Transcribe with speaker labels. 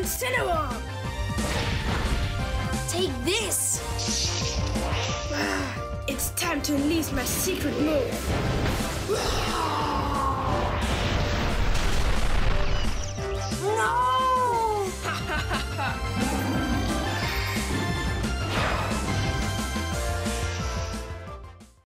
Speaker 1: Incineroar!
Speaker 2: Take this!
Speaker 1: It's time to unleash my secret move.
Speaker 2: No!